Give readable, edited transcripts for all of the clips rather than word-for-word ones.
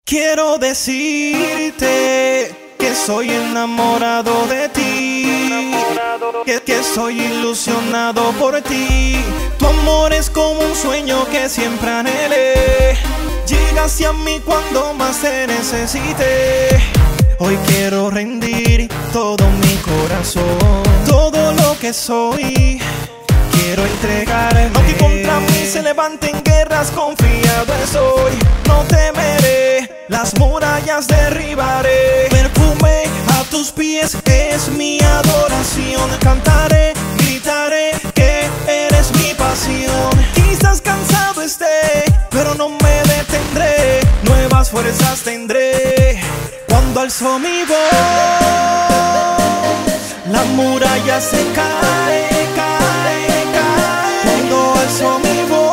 Quiero decirte que soy enamorado de ti, que soy ilusionado por ti. Tu amor es como un sueño que siempre anhelé. Llegaste a mí cuando más te necesité. Hoy quiero rendir todo mi corazón, todo lo que soy quiero entregarme. Aunque contra mí se levanten guerras, confiado estoy. No temeré, las murallas derribaré. Perfume a tus pies es mi adoración. Cantaré, gritaré que eres mi pasión. Quizás cansado esté, pero no me detendré. Nuevas fuerzas tendré cuando alzo mi voz. La muralla se cae, cae, cae. Cuando alzo mi voz,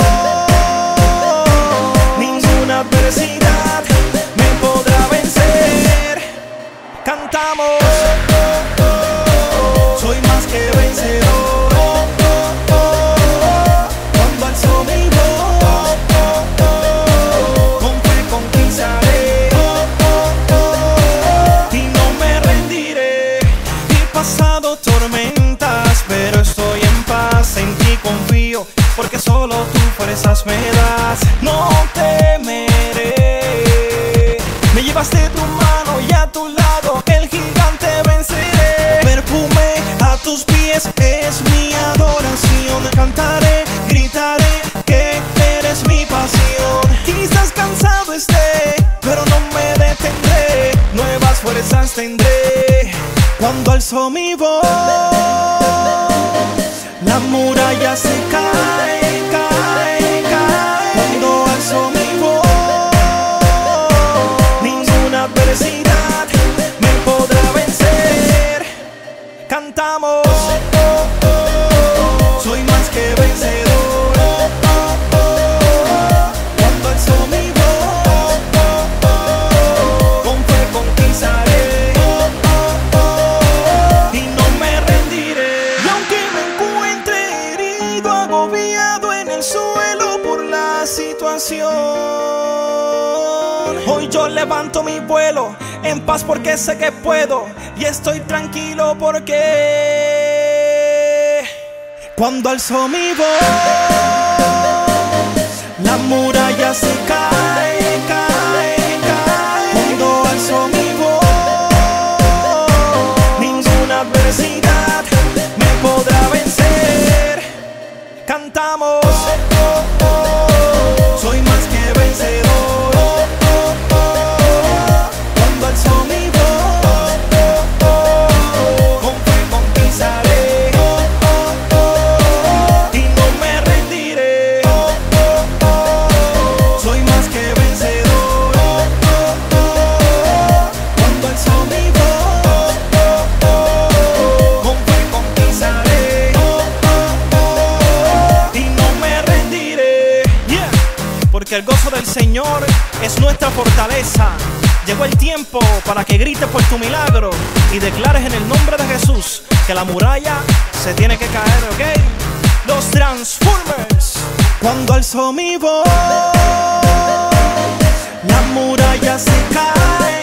ninguna adversidad me podrá vencer. Cantamos, soy más que vencedor. Cuando alzo mi voz, con fe conquistaré y no me rendiré. He pasado tormentas, pero estoy en paz. En ti confío, porque solo tú fuerzas me das. No temeré, me llevas de tu mano y a tu lado el gigante venceré. Perfume a tus pies es mi adoración. Cantaré, gritaré que eres mi pasión. Quizás cansado esté, pero no me detendré. Nuevas fuerzas tendré cuando alzo mi voz. La muralla se cae, cae, cae. Cuando alzo mi voz, ninguna adversidad me podrá vencer. Cantamos, soy más que vencedor. Cuando alzo mi voz, con fe conquistaré y no me rendiré. Y aunque me encuentre herido, agobiado en el suelo por la situación, hoy yo levanto mi vuelo en paz porque sé que puedo. Y estoy tranquilo porque cuando alzo mi voz, la muralla se cae, cae, cae. Cuando alzo mi voz, ninguna adversidad me podrá vencer. Cantamos, soy más que vencedor. Cuando alzo mi voz, con fe conquistaré y no me rendiré. Soy más que vencedor. Cuando alzo mi voz, con fe conquistaré y no me rendiré. Yeah. Porque el gozo del Señor es nuestra fortaleza. Llegó el tiempo para que grites por tu milagro y declares en el nombre de Jesús que la muralla se tiene que caer, ¿ok? Los Transformers. Cuando alzo mi voz, la muralla se cae.